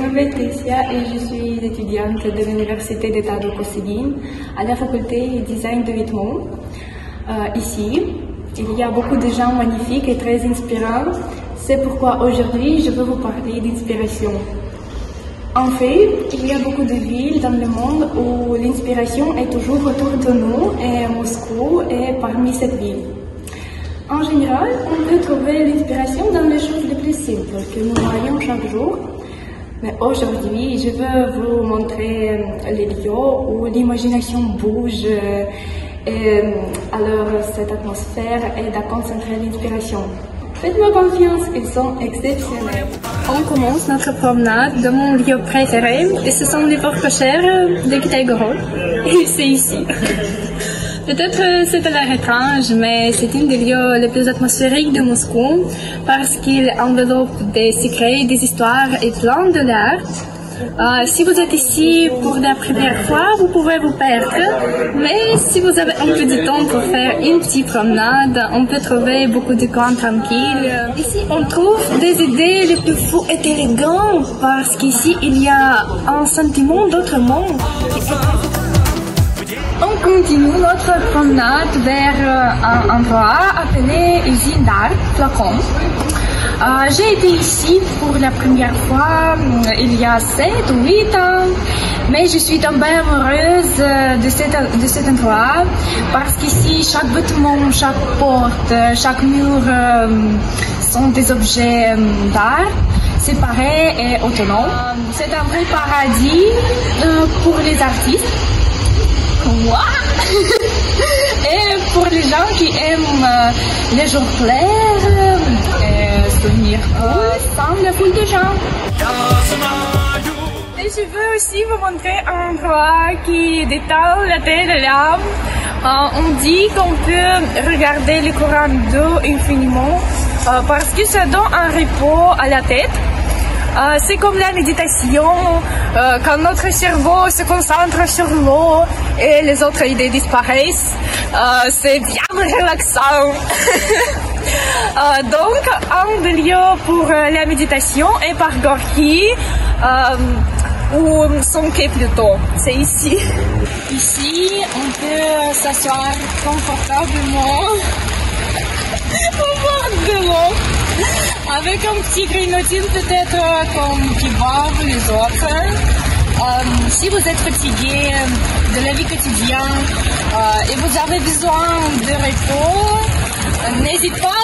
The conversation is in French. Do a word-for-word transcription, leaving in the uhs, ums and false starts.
m'appelle Tessia et je suis étudiante de l'Université d'État de Cosigny à la faculté Design de Witmont. Euh, ici, il y a beaucoup de gens magnifiques et très inspirants. C'est pourquoi aujourd'hui je veux vous parler d'inspiration. En fait, il y a beaucoup de villes dans le monde où l'inspiration est toujours autour de nous et Moscou est parmi ces villes. En général, on peut trouver l'inspiration dans les choses les plus simples que nous voyons chaque jour. Mais aujourd'hui, je veux vous montrer les lieux où l'imagination bouge et alors cette atmosphère aide à concentrer l'inspiration. Faites-moi confiance, ils sont exceptionnels. On commence notre promenade dans mon lieu préféré et ce sont les portes cochères de Kitaï-Gorod. Et c'est ici. Peut-être c'est à l'air étrange, mais c'est un des lieux les plus atmosphériques de Moscou parce qu'il enveloppe des secrets, des histoires et plein de l'art. Euh, si vous êtes ici pour la première fois, vous pouvez vous perdre, mais si vous avez un peu de temps pour faire une petite promenade, on peut trouver beaucoup de coins tranquilles. Ici, on trouve des idées les plus fous et élégantes parce qu'ici, il y a un sentiment d'autre monde. On continue notre promenade vers un endroit appelé usine d'art, Flacon. Euh, J'ai été ici pour la première fois euh, il y a sept ou huit ans, mais je suis tombée amoureuse de, cet, de cet endroit parce qu'ici, chaque bâtiment, chaque porte, chaque mur euh, sont des objets euh, d'art séparés et autonomes. Euh, C'est un vrai paradis euh, pour les artistes. Et pour les gens qui aiment euh, les jours clairs et souvenirs cool, sans la foule de gens. Et je veux aussi vous montrer un endroit qui détend la tête et l'âme. Euh, on dit qu'on peut regarder le courant d'eau infiniment euh, parce que ça donne un repos à la tête. Euh, c'est comme la méditation, euh, quand notre cerveau se concentre sur l'eau et les autres idées disparaissent. Euh, c'est bien relaxant. euh, donc, un des lieux pour euh, la méditation est par Gorky, euh, ou Sonke plutôt. C'est ici. Ici, on peut s'asseoir confortablement au bord de l'eau. Avec un petit grignotin peut-être euh, comme qui boivent les autres. Euh, si vous êtes fatigué de la vie quotidienne euh, et vous avez besoin de repos, euh, n'hésitez pas